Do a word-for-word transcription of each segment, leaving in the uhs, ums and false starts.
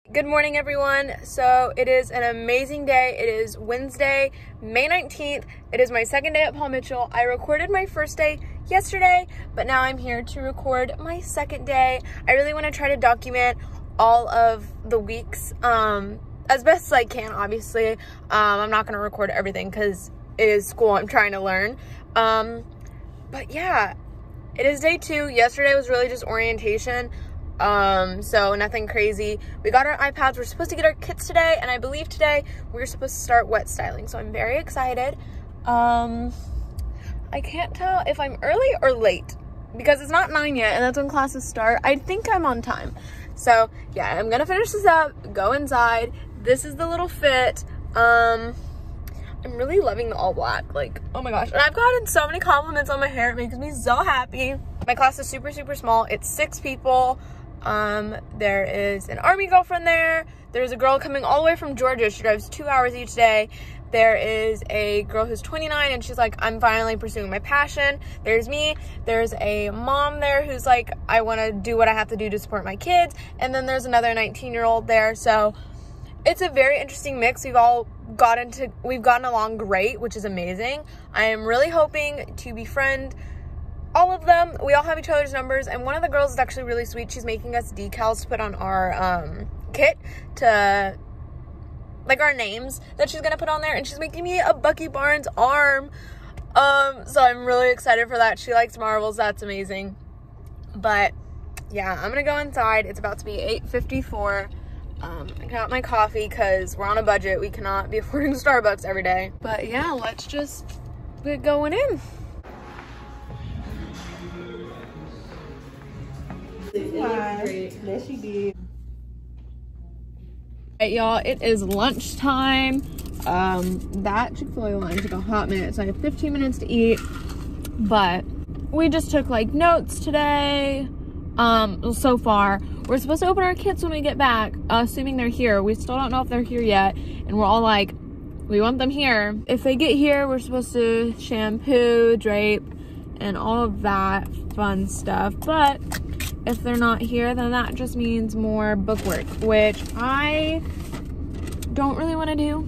Good morning, everyone. So it is an amazing day. It is Wednesday, May nineteenth. It is my second day at Paul Mitchell. I recorded my first day yesterday, but now I'm here to record my second day. I really want to try to document all of the weeks um, as best as I can, obviously. Um, I'm not going to record everything because it is school I'm trying to learn. Um, but yeah, it is day two. Yesterday was really just orientation. Um, so nothing crazy. We got our iPads. We're supposed to get our kits today, and I believe today we're supposed to start wet styling. So I'm very excited. Um, I can't tell if I'm early or late because it's not nine yet, and that's when classes start. I think I'm on time. So yeah, I'm gonna finish this up, go inside. This is the little fit. Um, I'm really loving the all black. Like, oh my gosh. And I've gotten so many compliments on my hair. It makes me so happy. My class is super, super small. It's six people. Um, there is an army girlfriend there. There's a girl coming all the way from Georgia. She drives two hours each day. There is a girl who's twenty-nine and she's like, I'm finally pursuing my passion. There's me. There's a mom there who's like, I want to do what I have to do to support my kids. And then there's another nineteen year old there. So it's a very interesting mix. We've all gotten to, we've gotten along great, which is amazing. I am really hoping to befriend all of them. We all have each other's numbers, and one of the girls is actually really sweet. She's making us decals to put on our um, kit, to like our names that she's gonna put on there, and she's making me a Bucky Barnes arm. Um, so I'm really excited for that. She likes Marvels. That's amazing. But yeah, I'm gonna go inside. It's about to be eight fifty-four. Um, I got my coffee because we're on a budget. We cannot be affording Starbucks every day. But yeah, let's just get going in. Yes, she did. Hey, y'all, it is lunchtime. Um, that Chick-fil-A line took a hot minute, so I have fifteen minutes to eat. But we just took like notes today. Um, so far, we're supposed to open our kits when we get back, uh, assuming they're here. We still don't know if they're here yet, and we're all like, we want them here. If they get here, we're supposed to shampoo, drape, and all of that fun stuff. But if they're not here, then that just means more book work, which I don't really want to do.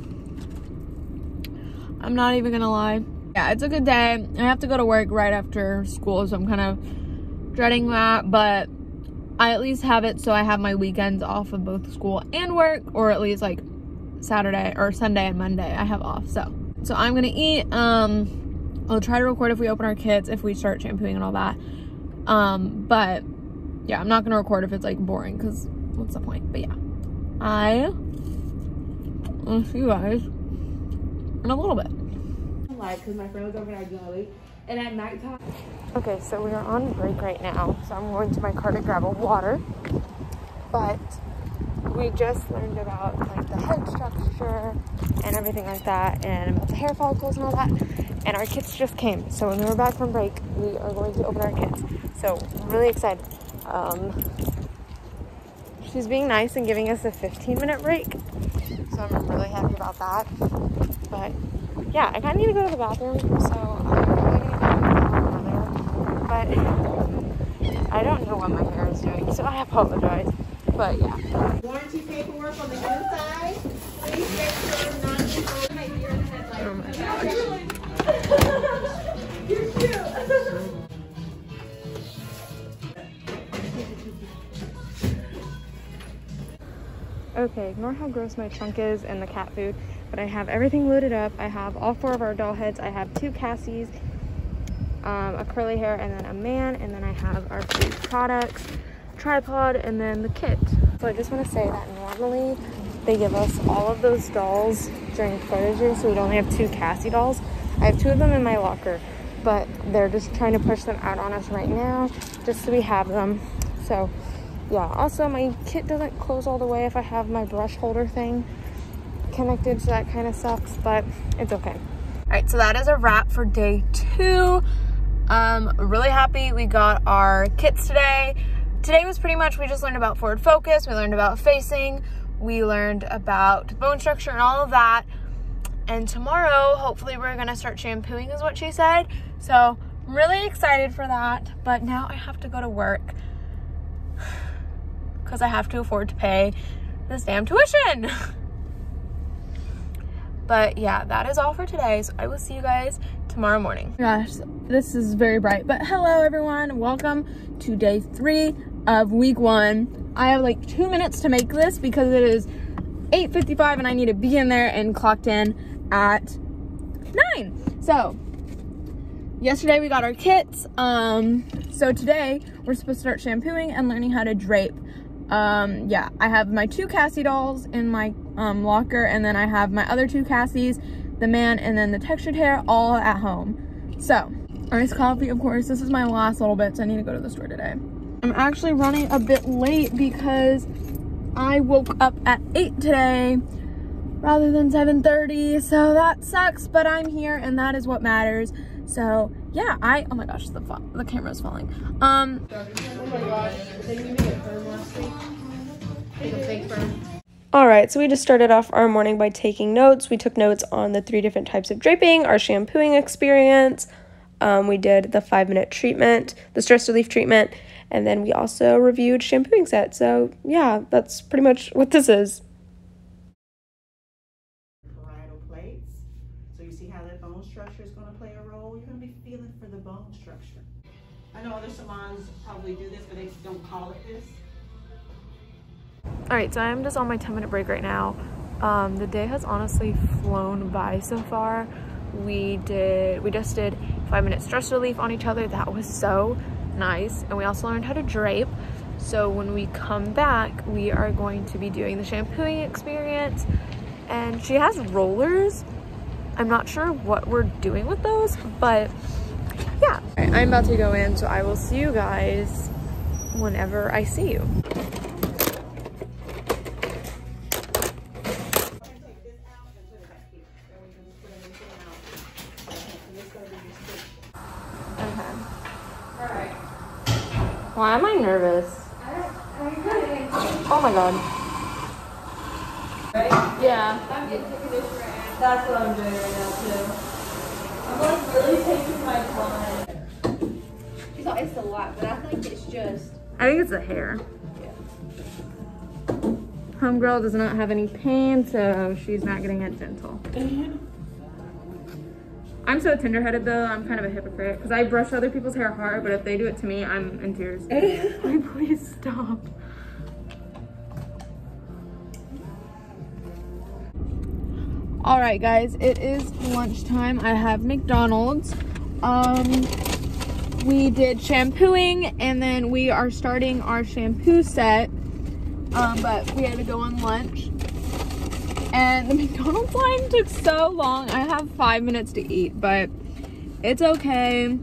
I'm not even gonna lie. Yeah, it's a good day. I have to go to work right after school, so I'm kind of dreading that, but I at least have it so I have my weekends off of both school and work, or at least like Saturday or Sunday and Monday I have off. So, so I'm gonna eat. Um, I'll try to record if we open our kits, if we start shampooing and all that. Um, but yeah, I'm not gonna record if it's like boring, because what's the point? But yeah, I will see you guys in a little bit. Like, because my friend was over there going, and at nighttime. Okay, so we are on break right now, so I'm going to my car to grab a water. But we just learned about like the head structure and everything like that, and about the hair follicles and all that. And our kits just came, so when we were back from break, we are going to open our kits. So I'm really excited. Um, she's being nice and giving us a fifteen minute break, so I'm really happy about that. But yeah, I kind of need to go to the bathroom, so I'm probably gonna go there. But I don't know what my hair is doing, so I apologize. But yeah. Warranty paperwork on the inside. Please make sure not to go my ear and head like. Oh my gosh. You're cute. Okay, ignore how gross my trunk is and the cat food, but I have everything loaded up. I have all four of our doll heads. I have two Cassies, um, a curly hair, and then a man, and then I have our food products, tripod, and then the kit. So I just want to say that normally they give us all of those dolls during photo shoot, so we'd only have two Cassie dolls. I have two of them in my locker, but they're just trying to push them out on us right now, just so we have them. So yeah, also my kit doesn't close all the way if I have my brush holder thing connected, so that kind of sucks, but it's okay. All right, so that is a wrap for day two. Um, really happy we got our kits today. Today was pretty much, we just learned about forward focus, we learned about facing, we learned about bone structure and all of that. And tomorrow, hopefully we're gonna start shampooing is what she said. So I'm really excited for that, but now I have to go to work because I have to afford to pay this damn tuition. But yeah, that is all for today. So I will see you guys tomorrow morning. Gosh, this is very bright. But hello everyone, welcome to day three of week one. I have like two minutes to make this because it is eight fifty-five and I need to be in there and clocked in at nine. So yesterday we got our kits. Um, so today we're supposed to start shampooing and learning how to drape. Um, yeah, I have my two Cassie dolls in my um, locker, and then I have my other two Cassies, the man and then the textured hair, all at home. So, iced coffee, of course. This is my last little bit, so I need to go to the store today. I'm actually running a bit late because I woke up at eight today rather than seven thirty, so that sucks, but I'm here and that is what matters. So yeah, I, oh my gosh, the, the camera's falling. Um, oh my gosh, did you make it firm last week? Make a fake firm. All right, so we just started off our morning by taking notes. We took notes on the three different types of draping, our shampooing experience. Um, we did the five minute treatment, the stress relief treatment, and then we also reviewed shampooing sets. So yeah, that's pretty much what this is. Structure is going to play a role. You're going to be feeling for the bone structure. I know other salons probably do this, but they don't call it this. All right, so I'm just on my ten minute break right now. Um, the day has honestly flown by so far. We did, we just did five minute stress relief on each other. That was so nice. And we also learned how to drape. So when we come back, we are going to be doing the shampooing experience. And she has rollers. I'm not sure what we're doing with those, but yeah. All right, I'm about to go in, so I will see you guys whenever I see you. Okay. All right. Why am I nervous? I don't, oh my god. Right? Yeah. I'm getting the conditioner. That's what I'm doing right now too. I'm like really taking my time. She's not, it's a lot, but I think it's just. I think it's the hair. Yeah. Homegirl does not have any pain, so she's not getting it gentle. I'm so tender-headed though, I'm kind of a hypocrite. Because I brush other people's hair hard, but if they do it to me, I'm in tears. Like, please stop. All right, guys, it is lunchtime. I have McDonald's. Um, we did shampooing, and then we are starting our shampoo set. Um, but we had to go on lunch. And the McDonald's line took so long. I have five minutes to eat, but it's okay.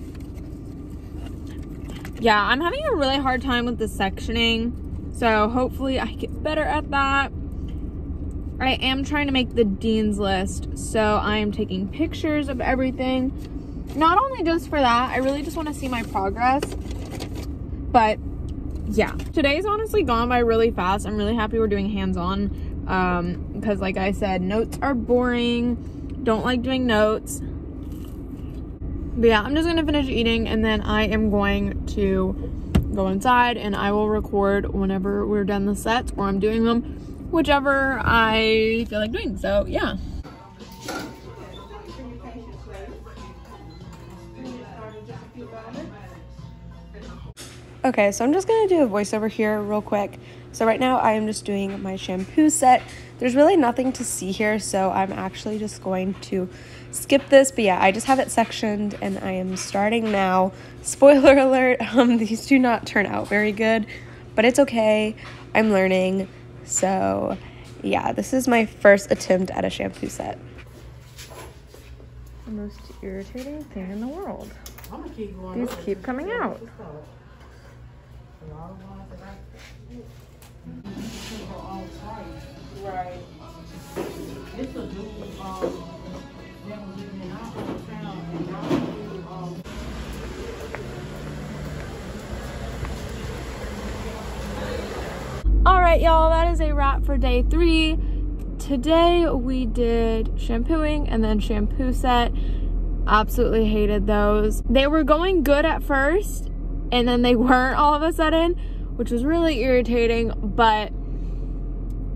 Yeah, I'm having a really hard time with the sectioning. So hopefully I get better at that. I am trying to make the dean's list, so I am taking pictures of everything. Not only just for that, I really just want to see my progress. But yeah, today's honestly gone by really fast. I'm really happy we're doing hands-on, um, because like I said, notes are boring. Don't like doing notes. But yeah, I'm just gonna finish eating and then I am going to go inside and I will record whenever we're done the sets or I'm doing them. Whichever I feel like doing. So yeah. Okay, so I'm just gonna do a voiceover here real quick. So right now I am just doing my shampoo set. There's really nothing to see here, so I'm actually just going to skip this. But yeah, I just have it sectioned and I am starting now. Spoiler alert, um, these do not turn out very good, but it's okay. I'm learning. So yeah, this is my first attempt at a shampoo set. The most irritating thing in the world. I'm gonna keep going. These keep coming out. Right. It's a new um that was in the house and now um All right, y'all, that is a wrap for day three. Today we did shampooing and then shampoo set. Absolutely hated those. They were going good at first and then they weren't all of a sudden, which was really irritating, but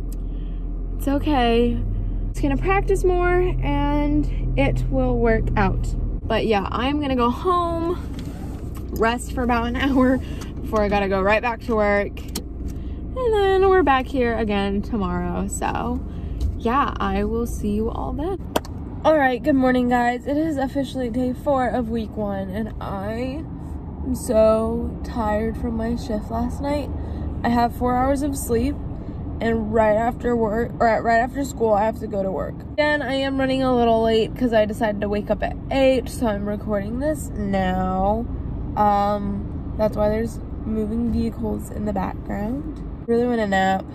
It's okay. Just gonna practice more and it will work out. But yeah, I'm gonna go home, rest for about an hour before I gotta go right back to work. And then we're back here again tomorrow. So yeah, I will see you all then. All right, good morning guys. It is officially day four of week one and I am so tired from my shift last night. I have four hours of sleep and right after work, or right after school, I have to go to work. Again, I am running a little late because I decided to wake up at eight, so I'm recording this now. Um, that's why there's moving vehicles in the background. Really want a nap.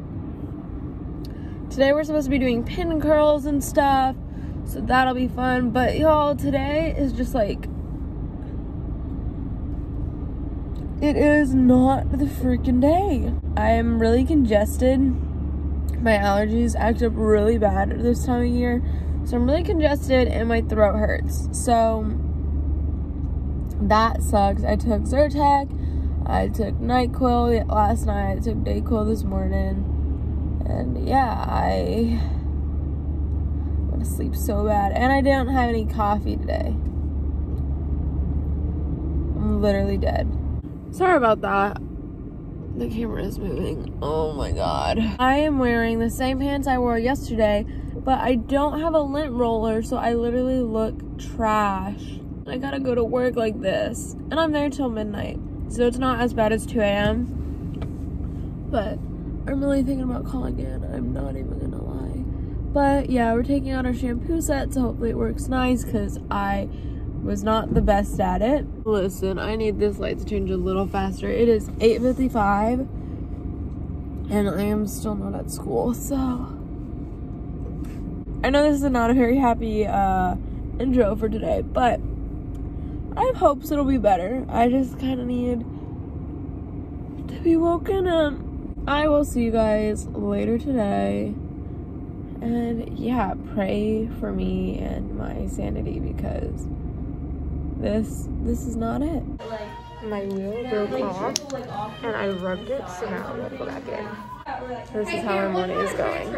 Today we're supposed to be doing pin curls and stuff, so that'll be fun. But y'all, today is just like, it is not the freaking day. I am really congested. My allergies act up really bad this time of year, so I'm really congested and my throat hurts. So that sucks. I took Zyrtec. I took NyQuil last night, I took DayQuil this morning, and yeah, I want to sleep so bad, and I didn't have any coffee today. I'm literally dead. Sorry about that. The camera is moving. Oh my god. I am wearing the same pants I wore yesterday, but I don't have a lint roller, so I literally look trash. I gotta go to work like this, and I'm there till midnight. So it's not as bad as two A M But I'm really thinking about calling in. I'm not even gonna lie. But yeah, we're taking out our shampoo set, so hopefully it works nice because I was not the best at it. Listen, I need this light to change a little faster. It is eight fifty-five and I am still not at school, so I know this is not a very happy uh, intro for today, but I have hopes it'll be better. I just kind of need to be woken up. I will see you guys later today. And yeah, pray for me and my sanity because this this is not it. My wheel broke off and I rubbed it, so now I'm gonna go back in. This is how our morning is going.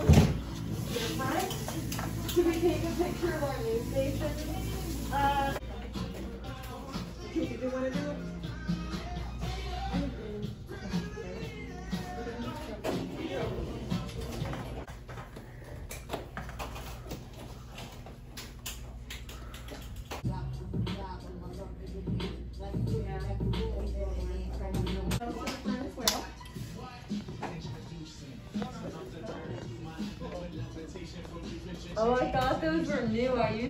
Should we take a picture of our news station? Uh, You do want to do it? Oh, I thought those were new. Are you?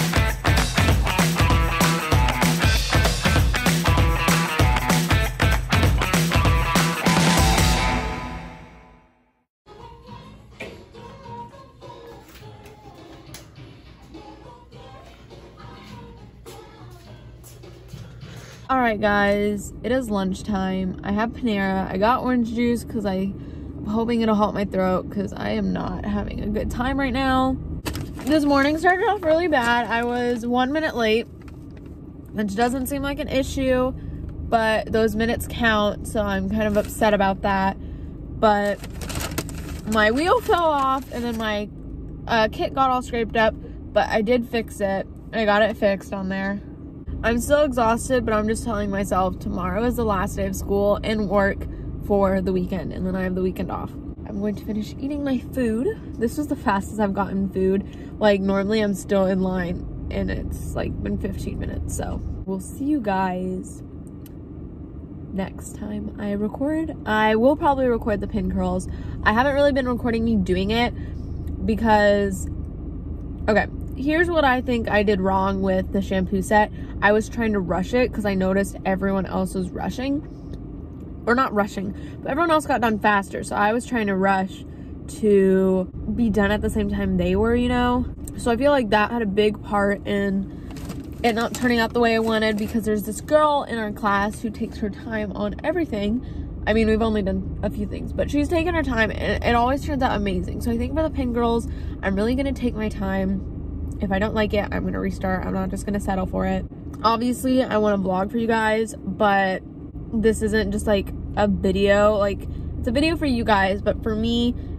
All right, guys, it is lunchtime. I have Panera. I got orange juice because I'm hoping it'll help my throat because I am not having a good time right now. This morning started off really bad. I was one minute late, which doesn't seem like an issue, but those minutes count, so I'm kind of upset about that. But my wheel fell off and then my uh, kit got all scraped up, but I did fix it. I got it fixed on there. I'm still exhausted, but I'm just telling myself tomorrow is the last day of school and work for the weekend, and then I have the weekend off. I'm going to finish eating my food. This was the fastest I've gotten food. Like, normally I'm still in line, and it's like been fifteen minutes, so we'll see you guys next time I record. I will probably record the pin curls. I haven't really been recording me doing it because, okay, here's what I think I did wrong with the shampoo set. I was trying to rush it because I noticed everyone else was rushing. Or not rushing, but everyone else got done faster. So I was trying to rush to be done at the same time they were, you know? So I feel like that had a big part in it not turning out the way I wanted because there's this girl in our class who takes her time on everything. I mean, we've only done a few things, but she's taken her time and it always turns out amazing. So I think for the pin girls, I'm really gonna take my time. If I don't like it, I'm gonna restart. I'm not just gonna settle for it. Obviously, I want to vlog for you guys, but this isn't just like a video. Like, it's a video for you guys, but for me,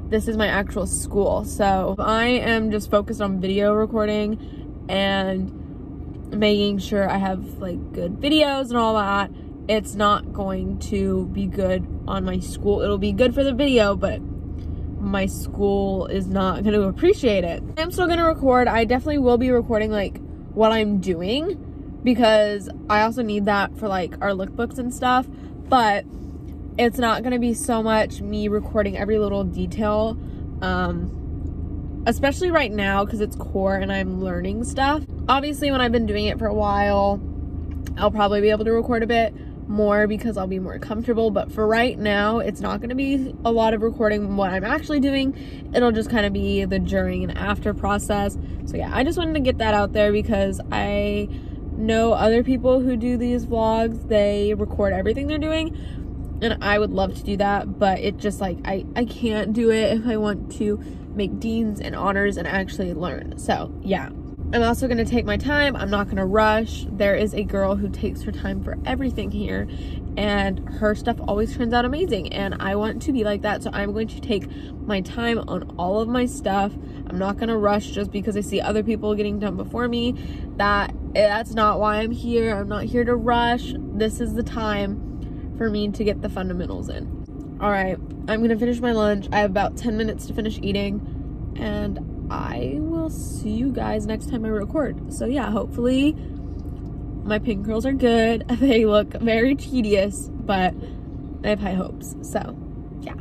this is my actual school. So I am just focused on video recording and making sure I have like good videos and all that. It's not going to be good on my school. It'll be good for the video, but my school is not going to appreciate it. I'm still going to record. I definitely will be recording like what I'm doing, because I also need that for like our lookbooks and stuff, but it's not going to be so much me recording every little detail, um, especially right now because it's core and I'm learning stuff. Obviously, when I've been doing it for a while, I'll probably be able to record a bit more because I'll be more comfortable, but for right now, it's not going to be a lot of recording what I'm actually doing. It'll just kind of be the during and after process. So yeah, I just wanted to get that out there because I know other people who do these vlogs, they record everything they're doing, and I would love to do that, but it just like I I can't do it if I want to make deans and honors and actually learn. So yeah, I'm also going to take my time. I'm not going to rush. There is a girl who takes her time for everything here, and her stuff always turns out amazing, and I want to be like that. So I'm going to take my time on all of my stuff. I'm not going to rush just because I see other people getting done before me. That that's not why I'm here. I'm not here to rush. This is the time for me to get the fundamentals in. All right, I'm gonna finish my lunch. I have about ten minutes to finish eating, and I will see you guys next time I record. So yeah, hopefully my pin curls are good. They look very tedious, but I have high hopes. So yeah.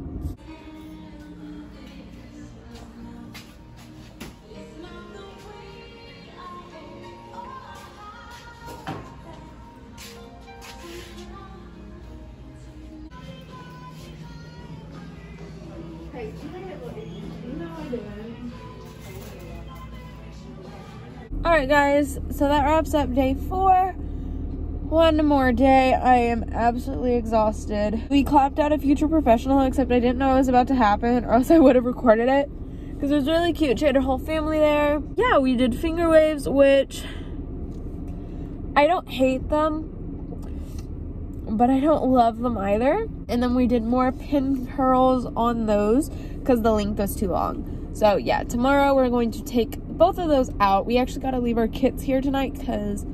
Alright guys, so that wraps up day four. One more day. I am absolutely exhausted. We clapped out a future professional, except I didn't know it was about to happen, or else I would have recorded it, because it was really cute. She had her whole family there. Yeah, we did finger waves, which I don't hate them, but I don't love them either. And then we did more pin curls on those because the length was too long. So yeah, tomorrow we're going to take both of those out. We actually got to leave our kits here tonight because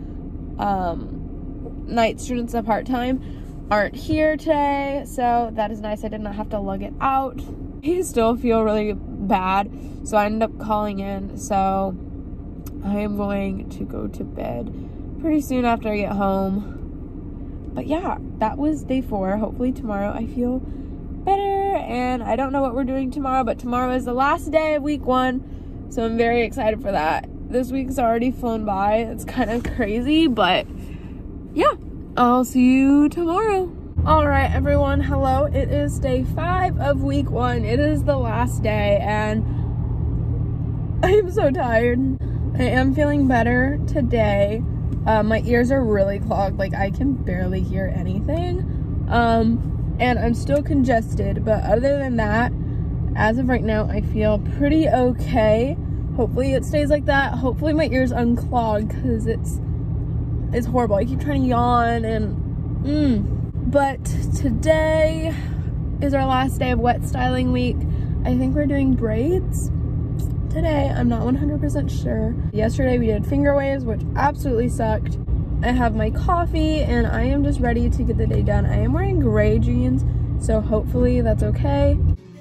um, night students at part-time aren't here today. So that is nice. I did not have to lug it out. I still feel really bad, so I ended up calling in. So I am going to go to bed pretty soon after I get home. But yeah, that was day four. Hopefully tomorrow I feel better, and I don't know what we're doing tomorrow, but tomorrow is the last day of week one, so I'm very excited for that. This week's already flown by. It's kind of crazy, but yeah, I'll see you tomorrow. All right, everyone, hello. It is day five of week one. It is the last day, and I am so tired. I am feeling better today. Uh, my ears are really clogged, like I can barely hear anything, um, and I'm still congested, but other than that, as of right now, I feel pretty okay. Hopefully it stays like that. Hopefully my ears unclog, because it's it's horrible. I keep trying to yawn, and mm. But today is our last day of wet styling week. I think we're doing braids today. I'm not one hundred percent sure. Yesterday we did finger waves, which absolutely sucked. I have my coffee, and I am just ready to get the day done. I am wearing gray jeans, so hopefully that's okay.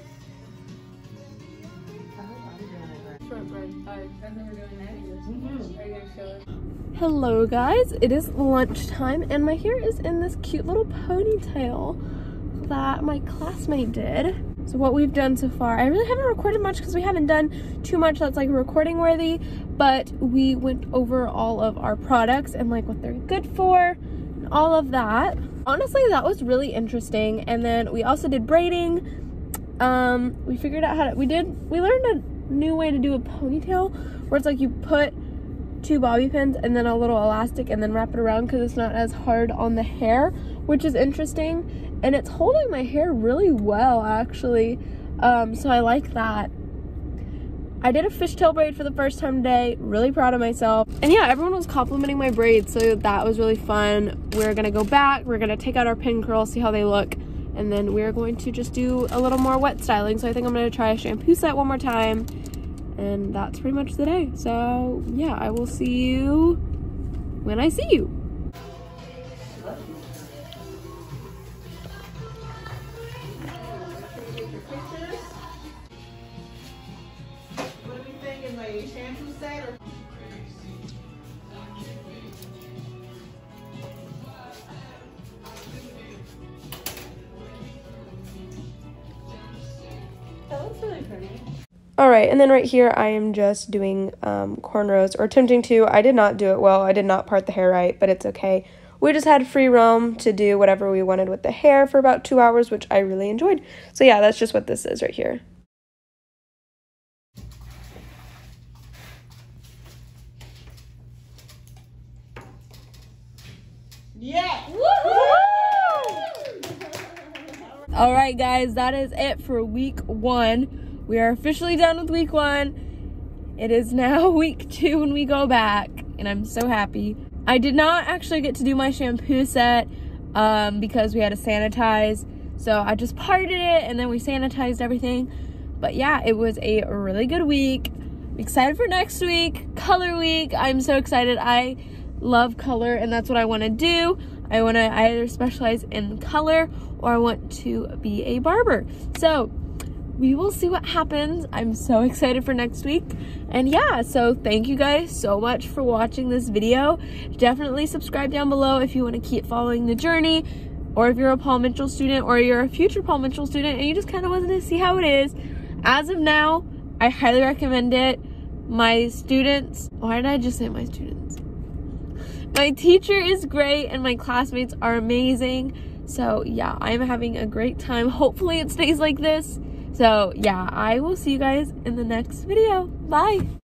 Hello guys, it is lunchtime, and my hair is in this cute little ponytail that my classmate did. So what we've done so far, I really haven't recorded much because we haven't done too much that's like recording worthy, but we went over all of our products and like what they're good for and all of that. Honestly, that was really interesting. And then we also did braiding. Um, we figured out how to, we did, we learned a new way to do a ponytail where it's like you put two bobby pins and then a little elastic and then wrap it around because it's not as hard on the hair, which is interesting. And it's holding my hair really well, actually. Um, so I like that. I did a fishtail braid for the first time today. Really proud of myself. And yeah, everyone was complimenting my braids, so that was really fun. We're gonna go back. We're gonna take out our pin curls, see how they look, and then we're going to just do a little more wet styling. So I think I'm going to try a shampoo set one more time, and that's pretty much the day. So yeah, I will see you when I see you. What do we think? Is my shampoo set or? That looks really pretty. All right, and then right here, I am just doing um, cornrows, or attempting to. I did not do it well. I did not part the hair right, but it's okay. We just had free roam to do whatever we wanted with the hair for about two hours, which I really enjoyed. So yeah, that's just what this is right here. Yeah! All right, guys, that is it for week one. We are officially done with week one. It is now week two when we go back, and I'm so happy. I did not actually get to do my shampoo set um, because we had to sanitize. So I just parted it, and then we sanitized everything. But yeah, it was a really good week. I'm excited for next week, color week. I'm so excited. I love color, and that's what I want to do. I want to either specialize in color or I want to be a barber. So we will see what happens. I'm so excited for next week. And yeah, so thank you guys so much for watching this video. Definitely subscribe down below if you want to keep following the journey, or if you're a Paul Mitchell student or you're a future Paul Mitchell student and you just kind of wanted to see how it is. As of now, I highly recommend it. My students, why did I just say my students? My teacher is great and my classmates are amazing. So yeah, I'm having a great time. Hopefully it stays like this. So yeah, I will see you guys in the next video. Bye.